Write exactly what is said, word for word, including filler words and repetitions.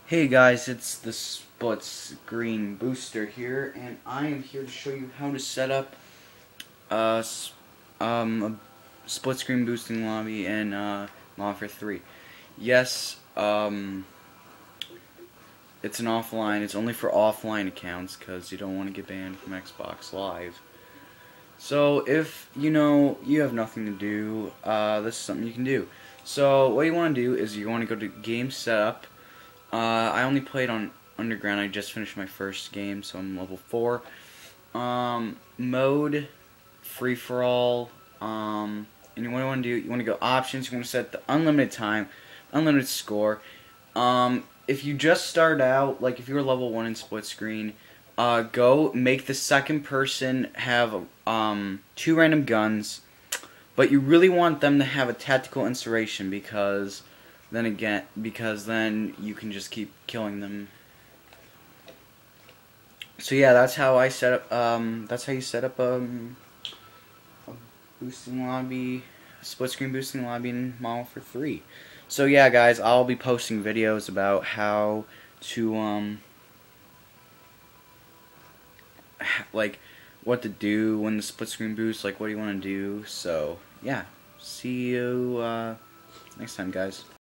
Hey guys, it's the split screen booster here, and I am here to show you how to set up uh, um, a split screen boosting lobby in uh, M W three. Yes, um, it's an offline. It's only for offline accounts because you don't want to get banned from Xbox Live. So if you know you have nothing to do, uh, this is something you can do. So what you want to do is you want to go to Game Setup. Uh, I only played on Underground. I just finished my first game, so I'm level four. Um, mode, free for all. Um, and what you want to do, you want to go options. You want to set the unlimited time, unlimited score. Um, if you just start out, like if you're level one in split screen, uh, go make the second person have um two random guns, but you really want them to have a tactical inspiration because. Then again, because then you can just keep killing them. So yeah, that's how I set up. Um, that's how you set up um, a boosting lobby, split screen boosting lobby in M W three. So yeah, guys, I'll be posting videos about how to um, like what to do when the split screen boost, like what do you want to do. So yeah, see you uh, next time, guys.